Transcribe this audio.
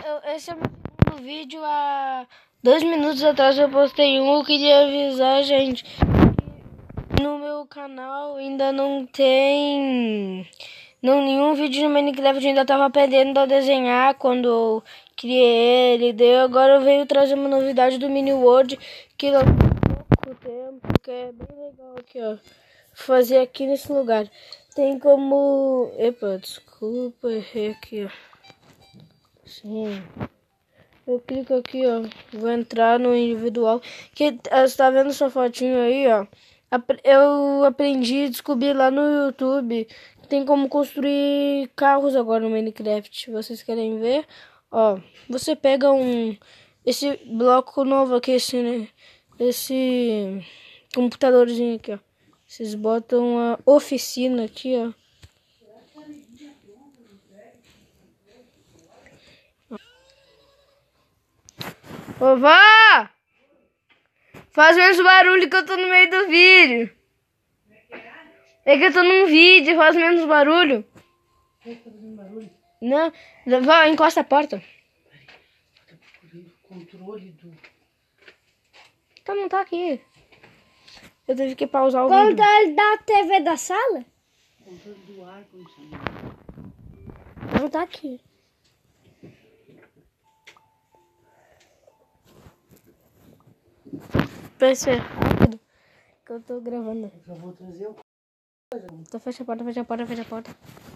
Esse é o meu segundo vídeo. Há 2 minutos atrás eu postei um. Eu queria avisar, gente, que no meu canal ainda não tem nenhum vídeo de Minecraft. Eu ainda tava aprendendo a desenhar quando eu criei ele. Daí agora eu venho trazer uma novidade do Mini World que não tem pouco tempo, que é bem legal aqui, ó. Fazer aqui nesse lugar. Tem como... Epa, desculpa, errei aqui, ó. Sim. Eu clico aqui, ó. Vou entrar no individual. Que você tá vendo sua fotinho aí, ó. Eu aprendi a descobrir lá no YouTube que tem como construir carros agora no Minecraft. Vocês querem ver? Ó, você pega esse bloco novo aqui, esse computadorzinho aqui, ó. Vocês botam a oficina aqui, ó. Ô, vó! Faz menos barulho que eu tô no meio do vídeo. É que eu tô num vídeo, faz menos barulho. Tá fazendo barulho? Não, vó, encosta a porta. Tá procurando o controle do... Então não tá aqui. Eu tive que pausar o vídeo. Controle da TV da sala? Controle do ar condicionado. Não tá aqui. PC, rápido. Que eu tô gravando. Eu só vou trazer o... Então fecha a porta, fecha a porta, fecha a porta.